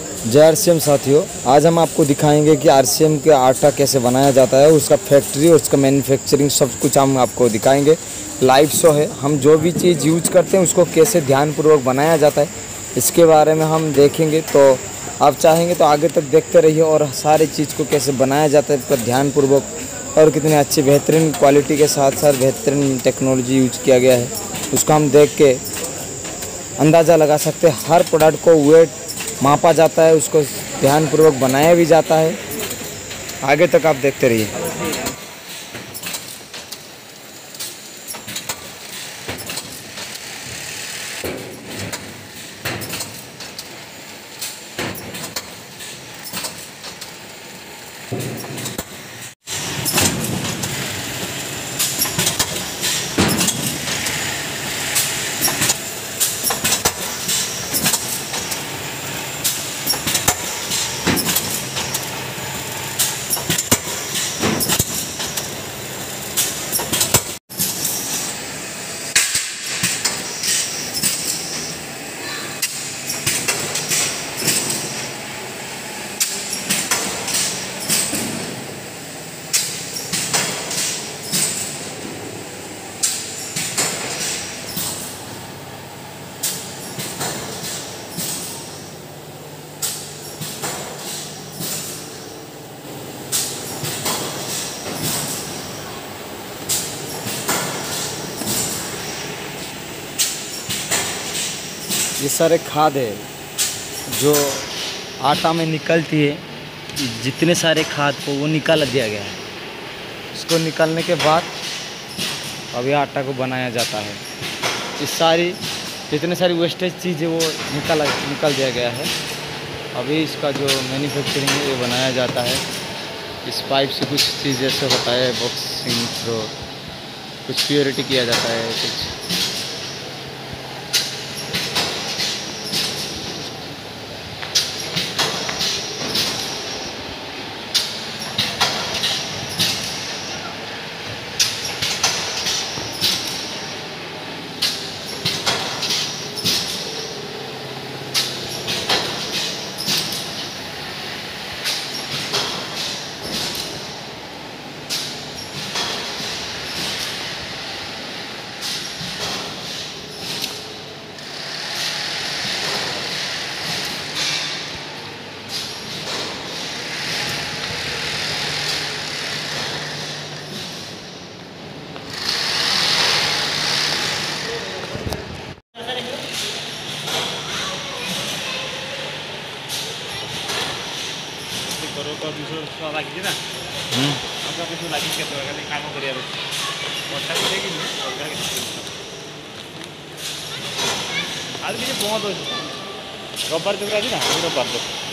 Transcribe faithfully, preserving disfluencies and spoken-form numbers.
जय आरसीएम साथियों, आज हम आपको दिखाएंगे कि आरसीएम के आटा कैसे बनाया जाता है, उसका फैक्ट्री और उसका मैन्युफैक्चरिंग सब कुछ हम आपको दिखाएंगे। लाइव शो है, हम जो भी चीज़ यूज करते हैं उसको कैसे ध्यानपूर्वक बनाया जाता है इसके बारे में हम देखेंगे। तो आप चाहेंगे तो आगे तक देखते रहिए और सारी चीज़ को कैसे बनाया जाता है पर ध्यानपूर्वक और कितनी अच्छी बेहतरीन क्वालिटी के साथ साथ बेहतरीन टेक्नोलॉजी यूज किया गया है उसको हम देख के अंदाज़ा लगा सकते हैं। हर प्रोडक्ट को वेट मापा जाता है, उसको ध्यानपूर्वक बनाया भी जाता है। आगे तक आप देखते रहिए। ये सारे खाद है जो आटा में निकलती है, जितने सारे खाद को वो निकाल दिया गया है। इसको निकालने के बाद अभी आटा को बनाया जाता है। इस सारी जितने सारी वेस्टेज चीज़ें वो निकाल निकाल दिया गया है। अभी इसका जो मैन्युफैक्चरिंग है ये बनाया जाता है। इस पाइप से कुछ चीज़ ऐसे होता है, बॉक्सिंग थ्रो कुछ प्योरिटी किया जाता है कुछ। ଲାଗିଛି ନା ଅଲଗା କିଛି ଲାଗିଛି କେତେବେଳେ ଖାଲି କାମ କରିବାର ଅଛି। ବର୍ଷା ଦେଇକି ଅଲଗା କିଛି ଆଉ କିଛି ବନ୍ଦ ଅଛି। ରବିବାର ଦିନ ଆଜି ନା ରବିବାର